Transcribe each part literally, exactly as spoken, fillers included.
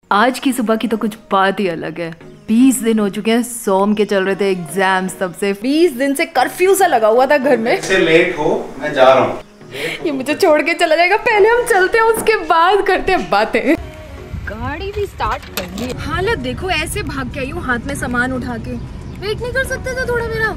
आज की सुबह की तो कुछ बात ही अलग है। बीस दिन हो चुके हैं, सोम के चल रहे थे एग्जाम्स, तब से बीस दिन से कर्फ्यू सा लगा हुआ था घर में। से लेट हो, मैं जा रहा हूँ। ये मुझे छोड़ के चला जाएगा, पहले हम चलते हैं उसके बाद करते हैं बातें। गाड़ी भी स्टार्ट कर दी। हालत देखो, ऐसे भाग के आई हूँ हाथ में सामान उठा के। वेट नहीं कर सकते थे थोड़ा मेरा?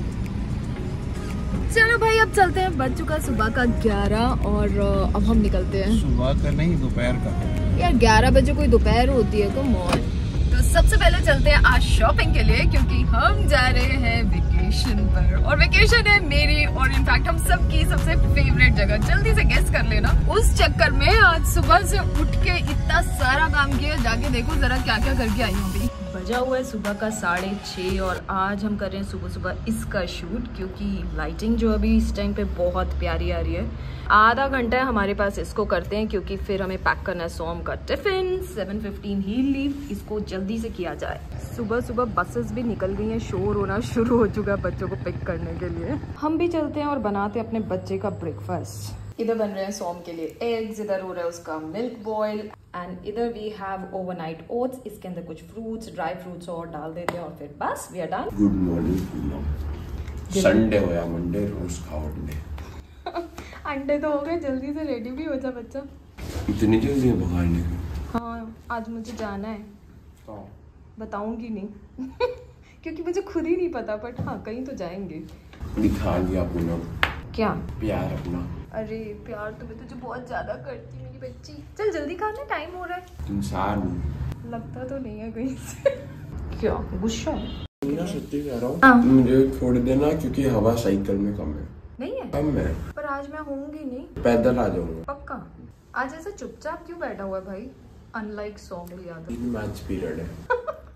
चलो भाई अब चलते हैं। बज चुका सुबह का ग्यारह और अब हम निकलते हैं। सुबह का नहीं, दोपहर का। यार ग्यारह बजे कोई दोपहर होती है? Come on. तो सबसे पहले चलते हैं आज शॉपिंग के लिए, क्योंकि हम जा रहे हैं वेकेशन पर। और वेकेशन है मेरी और इनफैक्ट हम सबकी सबसे फेवरेट जगह। जल्दी से गेस कर लेना। उस चक्कर में आज सुबह से उठ के इतना सारा काम किया। जाके देखो जरा क्या क्या करके आई हूँ। अभी बजा हुआ है सुबह का साढ़े छः और आज हम कर रहे हैं सुबह सुबह इसका शूट, क्योंकि लाइटिंग जो अभी इस टाइम पे बहुत प्यारी आ रही है। आधा घंटा है हमारे पास, इसको करते हैं क्योंकि फिर हमें पैक करना है सोम का tiffin. Seven fifteen he leave, इसको जल्दी से किया जाए। सुबह सुबह बसेस भी निकल गई हैं, शोर होना शुरू हो चुका है बच्चों को पिक करने के लिए। हम भी चलते हैं और बनाते हैं अपने बच्चे का ब्रेकफास्ट। इधर बन रहे हैं सोम के लिए एग्स, इधर हो रहा है उसका मिल्क बॉयल एंड इधर वी हैव ओवरनाइट ओट्स। इसके अंदर कुछ फ्रूट्स, ड्राई फ्रूट्स और डाल देते हैं और फिर बस we are done. Good morning. Sunday होया, मंडे रोज खाओ अंडे। अंडे तो हो गए, जल्दी से रेडी भी हो जा बच्चा। इतनी जल्दी भगाने को? हाँ आज मुझे जाना है। हाँ। बताऊंगी नहीं क्योंकि मुझे खुद ही नहीं पता, बट हाँ कहीं तो जाएंगे। दिखा दिया पूनम। क्या? प्यार अपना। अरे प्यार तो मैं तुझे बहुत ज्यादा करती हूँ मेरी बच्ची। चल जल्दी खाना, टाइम हो रहा है। इंसान लगता तो नहीं है कहीं से। क्या गुस्सा है? मैं सच्ची कह रहा हूँ, हाँ। मुझे छोड़ देना क्योंकि हवा साइकिल में कम है। नहीं है? कम है। पर आज मैं होंगी नहीं। पैदल आ जाऊंगा। पक्का? आज ऐसे चुपचाप क्यों बैठा हुआ है भाई? अनलाइक सोम याद तीन मैच पीरियड है।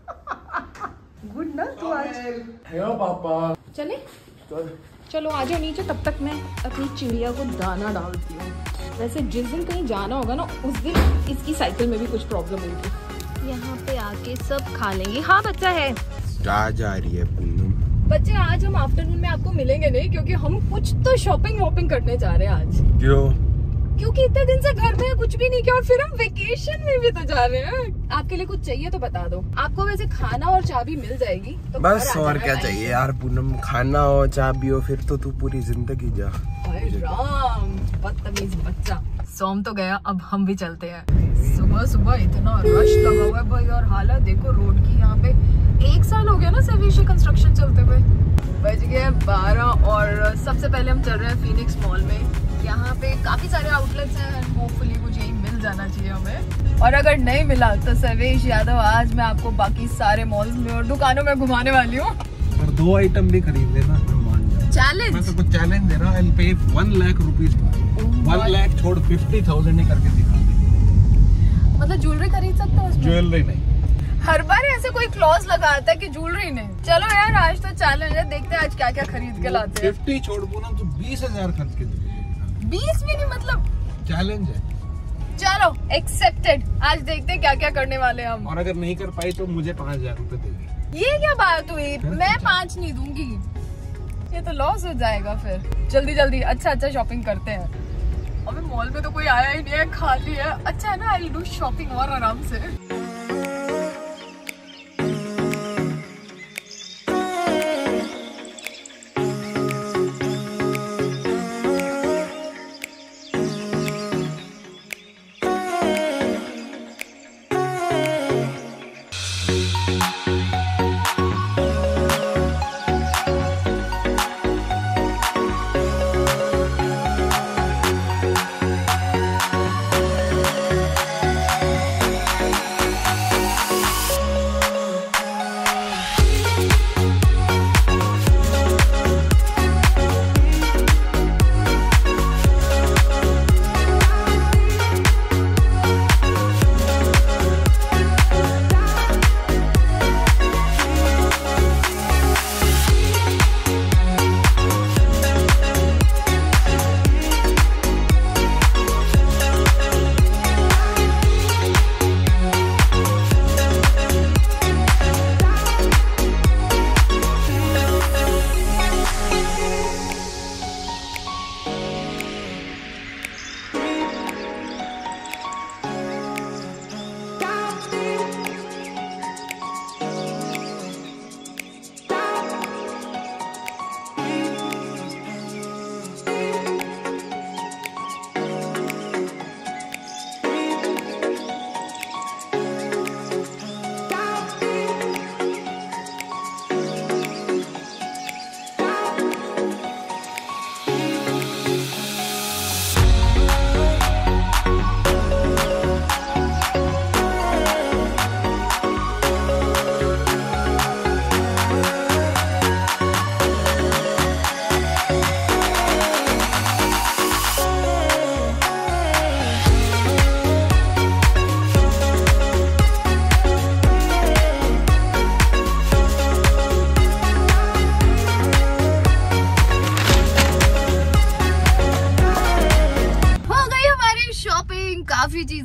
गुड ना तू आज। हेलो पापा। चले चलो आ जाओ नीचे, तब तक मैं अपनी चिड़िया को दाना डालती हूँ। वैसे जिस दिन कहीं जाना होगा ना उस दिन इसकी साइकिल में भी कुछ प्रॉब्लम होगी। यहाँ पे आके सब खा लेंगे। हाँ बच्चा है। जा जा रही है पूनम। बच्चे आज हम आफ्टरनून में आपको मिलेंगे नहीं, क्योंकि हम कुछ तो शॉपिंग वॉपिंग करने जा रहे हैं आज। क्यों? क्योंकि इतने दिन से घर में कुछ भी नहीं किया और फिर हम वेकेशन में भी तो जा रहे हैं। आपके लिए कुछ चाहिए तो बता दो। आपको वैसे खाना और चाय भी मिल जाएगी तो बस और क्या चाहिए यार पूनम। खाना हो चाय भी हो, फिर तो तू पूरी जिंदगी जा। राम बदतमीज बच्चा। सोम तो गया, अब हम भी चलते हैं। सुबह सुबह इतना रश लगा हुआ है भाई, और हालत देखो रोड की। यहाँ पे एक साल हो गया ना सेविशी कंस्ट्रक्शन चलते हुए। बज गए बारह और सबसे पहले हम चल रहे हैं फीनिक्स मॉल में। यहाँ पे काफी सारे आउटलेट्स हैं, होपफुली मुझे यही मिल जाना चाहिए हमें। और अगर नहीं मिला तो सर्वेश यादव आज मैं आपको बाकी सारे मॉल्स में और दुकानों में घुमाने वाली हूँ। और दो आइटम भी खरीद लेना। चैलेंज? मैं तो कुछ चैलेंज दे रहा हूँ। I'll pay one lakh rupees। one lakh छोड़ fifty thousand ही करके दिखा दे। मतलब ज्वेलरी खरीद सकते हो उसमें? ज्वेलरी नहीं। हर बार ऐसे कोई क्लॉज लगाता है कि ज्वेलरी नहीं। चलो यार आज तो चैलेंज है, देखते हैं आज क्या क्या खरीद के लाते हैं। फिफ्टी छोड़ पूनम तो बीस हजार खर्च के दे। बीस भी नहीं मतलब चैलेंज है। चलो एक्सेप्टेड। आज देखते हैं क्या क्या करने वाले हम। और अगर नहीं कर पाई तो मुझे पाँच हजार रूपए देगी। ये क्या बात हुई? मैं पाँच नहीं दूंगी, ये तो लॉस हो जाएगा फिर। जल्दी जल्दी अच्छा अच्छा शॉपिंग करते हैं। अबे मॉल में तो कोई आया ही नहीं है, खाली है। अच्छा है ना, आई डू शॉपिंग और आराम से।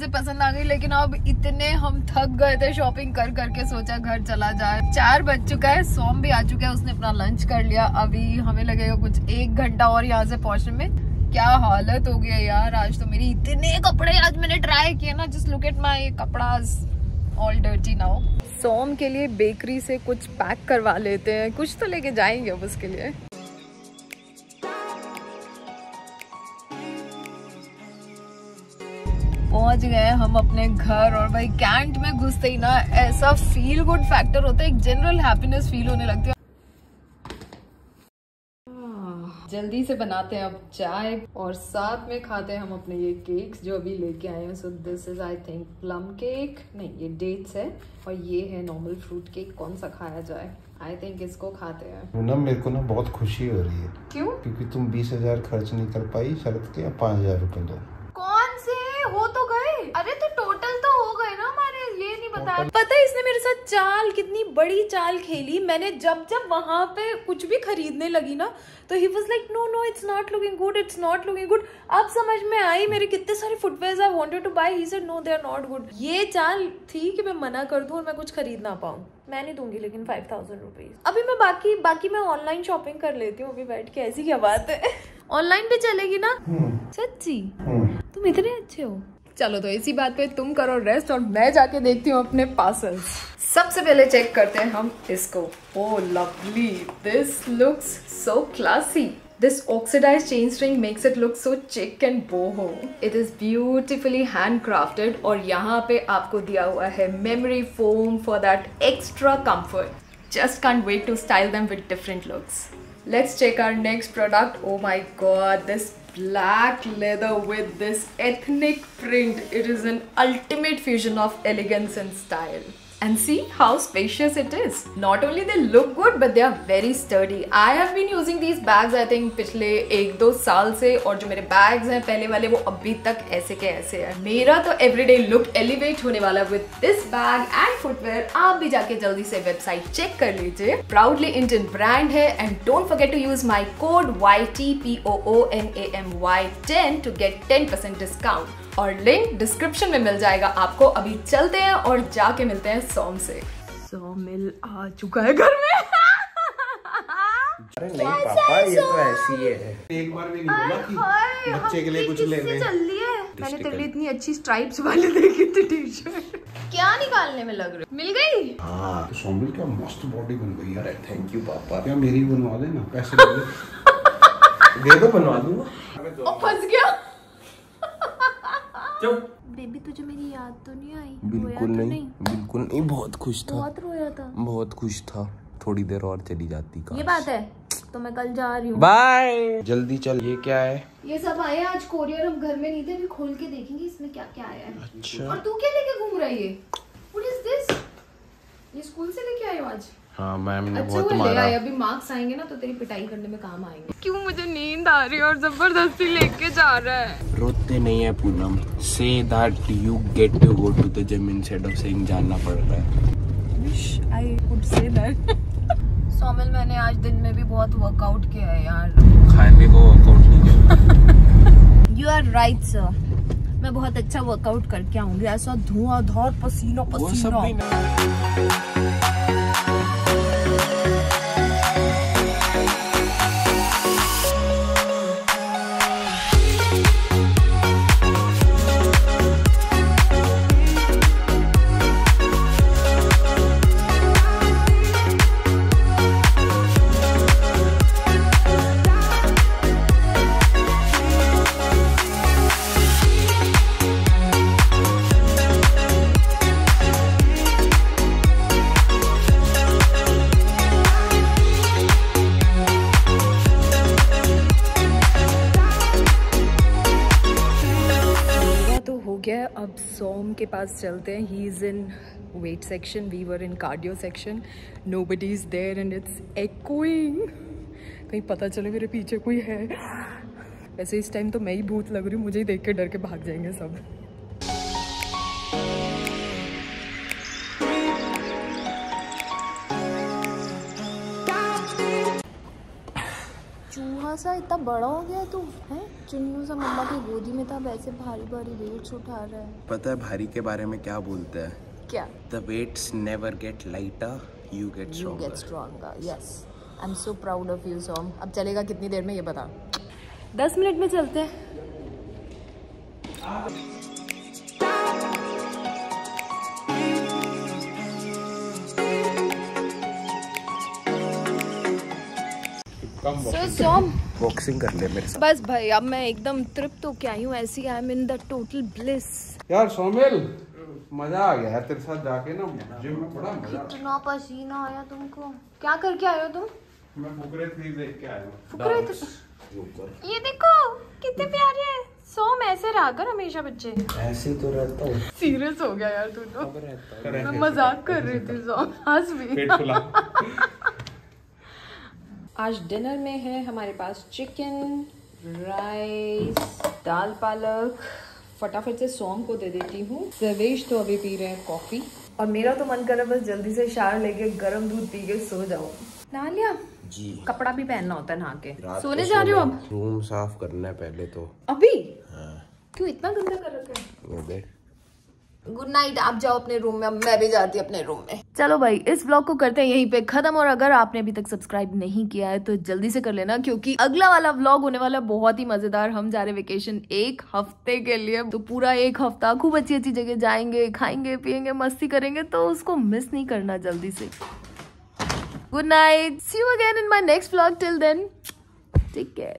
पसंद आ गई, लेकिन अब इतने हम थक गए थे शॉपिंग कर करके, सोचा घर चला जाए। चार बज चुका है, सोम भी आ चुका है, उसने अपना लंच कर लिया। अभी हमें लगेगा कुछ एक घंटा और यहाँ से पहुंचने में। क्या हालत हो गया यार, आज तो मेरी इतने कपड़े आज मैंने ट्राई किए ना, जस्ट लुक एट माय कपड़ा ऑल डर्टी नाउ। सोम के लिए बेकरी से कुछ पैक करवा लेते हैं, कुछ तो लेके जाएंगे अब उसके लिए। पहुंच गए हम अपने घर, और भाई कैंट में घुसते ही ना ऐसा फील गुड फैक्टर होता है, एक जनरल हैप्पीनेस फील होने लगती है। जल्दी से बनाते हैं अब चाय, और साथ में खाते हैं हम अपने ये केक्स जो अभी लेके आए हैं। So this is I think plum cake, नहीं ये डेट्स है, और ये है नॉर्मल फ्रूट केक। कौन सा खाया जाए? आई थिंक इसको खाते हैं। ना मेरे को ना बहुत खुशी हो रही है। क्यों? क्योंकि तुम बीस हजार खर्च नहीं कर पाई शरत के, पाँच हजार रूपए दो। कौन से हो तो गए? अरे तो टोटल तो हो गए ना हमारे, ये नहीं बताया। पता है इसने मेरे साथ चाल, कितनी बड़ी चाल खेली। मैंने जब जब वहां पे कुछ भी खरीदने लगी ना, तो he was like no no it's not looking good, it's not looking good. अब समझ में आई मेरे कितने सारे footwears I wanted to buy, he said no they are not good. ये चाल थी कि मैं मना कर दूं और मैं कुछ खरीद ना पाऊं। मैं नहीं दूंगी लेकिन फाइव थाउजेंड रुपीज। अभी मैं बाकी बाकी मैं ऑनलाइन शॉपिंग कर लेती हूँ अभी बैठ के। ऐसी क्या बात है, ऑनलाइन भी चलेगी ना? सच्ची तुम इतने अच्छे हो। चलो तो इसी बात पे तुम करो रेस्ट, और मैं जाके देखती हूँ अपने पार्सल्स। सबसे पहले चेक करते हैं हम इसको। Oh lovely, this looks so classy. This oxidized chain string makes it look so chic and boho. It is beautifully handcrafted, और यहाँ पे आपको दिया हुआ है memory foam for that extra comfort. Just can't wait to style them with different looks. Let's check our next product. Oh my god, this black leather with this ethnic print. It is an ultimate fusion of elegance and style. And see how spacious it is. Not only they look good, but they are very sturdy. I have been using these bags I think पिछले एक दो साल से, और जो मेरे bags हैं पहले वाले वो अभी तक ऐसे के ऐसे हैं। मेरा तो everyday look elevate होने वाला with this bag and footwear। आप भी जाके जल्दी से वेबसाइट चेक कर लीजिए। Proudly Indian brand है, and don't forget to use my code Y T P O O N A M Y ten to get ten percent discount। और link description में मिल जाएगा आपको। अभी चलते हैं और जाके मिलते हैं सोम से। सोम मिल आ चुका है घर में। अरे नहीं पापा, ये तो ऐसी है। एक बार भी नहीं बोला कि बच्चे के लिए कुछ ले ले। चल लिया है। मैंने तेरे लिए इतनी अच्छी स्ट्राइप्स वाली देखी थी टी शर्ट। क्या निकालने में लग रही? मिल गई? हाँ, तो सोमिल क्या मस्त बॉडी बन गई यार। थैंक यू पापा। क्या मेरी बनवा देना, पैसे दे दे। दे दो, बनवा दूंगा। और फंस गया। बेबी तुझे मेरी याद तो नहीं आई? बिल्कुल नहीं, नहीं, बिल्कुल नहीं। बहुत खुश था, बहुत रोया था, बहुत खुश था। थोड़ी देर और चली जाती। ये बात है, तो मैं कल जा रही हूँ। बाय, जल्दी चल। ये क्या है? ये सब आया आज कोरियर, हम घर में नहीं थे, अभी खोल के देखेंगे इसमें क्या क्या आया है। अच्छा। और तू क्या लेके घूम रहा है? ये What is this? ये स्कूल से लेके आए हो आज? हाँ मैम ने अच्छा, बहुत वो मारा। ले आए, अभी मार्क्स आएंगे ना तो तेरी पिटाई करने में काम आएंगे। क्यों मुझे नींद आ रही है और जबरदस्ती लेके जा रहा है? रोते नहीं है Poonam. Say that you get to go to the gym instead of saying जाना पड़ रहा है। Wish I could say that. Somil, मैंने आज दिन में भी बहुत वर्कआउट किया है यार। खाने को वर्कआउट नहीं किया। You are right sir. मैं बहुत अच्छा वर्कआउट करके आऊंगी। ऐसा धुआंधार पसीना पसीना। अब सोम के पास चलते हैं। He is in weight section, we were in cardio section. Nobody is there and it's echoing. कहीं पता चले मेरे पीछे कोई है। वैसे इस टाइम तो मैं ही भूत लग रही हूँ, मुझे ही देख के डर के भाग जाएंगे सब। चूहा सा इतना बड़ा हो गया तू है? चुन्नू सा मम्मा की गोदी में था, वैसे भारी भारी वेट्स उठा रहा है। पता है भारी के बारे में क्या बोलते हैं? क्या? The weights never get lighter, you get You stronger. get stronger. Yes. I'm so proud of you, Som. अब चलेगा कितनी देर में ये बता। दस मिनट में चलते हैं। So, Som, बॉक्सिंग कर ले मेरे साथ। बस भाई अब मैं एकदम तृप्त हो के आई हूँ, ऐसी I am in the total bliss. यार सोमेल, मजा आ गया है तेरे साथ जाके ना, जिम में बड़ा मजा। कितना पसीना आया तुमको। क्या करके आए हो तुम? मैं फुकरे थ्री देख के आया हूँ। फुकरे थे। ये देखो कितने प्यारे हैं। सोम ऐसे रहा कर हमेशा बच्चे। ऐसे तो रहता हूँ। सीरियस हो गया यार तू तो। मैं मजाक कर रही थी सोम, हंस भी। पेट फुला। आज डिनर में है हमारे पास चिकन, राइस, दाल पालक। फटाफट से सोम को दे देती हूँ। सर्वेश तो अभी पी रहे हैं कॉफी और मेरा तो मन कर रहा है बस जल्दी से शावर लेके गर्म दूध पी के सो जाओ। नहा लिया? जी। कपड़ा भी पहनना होता है नहा के। सोने जा रहे हो अब? रूम साफ करना है पहले तो। अभी? हाँ। क्यों इतना गंदा कर रखा है? वो देख। गुड नाइट, आप जाओ अपने रूम में, अब मैं भी जाती अपने रूम में। चलो भाई इस व्लॉग को करते हैं यहीं पे खत्म, और अगर आपने अभी तक सब्सक्राइब नहीं किया है तो जल्दी से कर लेना, क्योंकि अगला वाला व्लॉग होने वाला बहुत ही मजेदार। हम जा रहे वेकेशन एक हफ्ते के लिए, तो पूरा एक हफ्ता खूब अच्छी अच्छी जगह जाएंगे, खाएंगे पियेंगे, मस्ती करेंगे, तो उसको मिस नहीं करना जल्दी से। Good night, see you again in my next vlog, till then take care.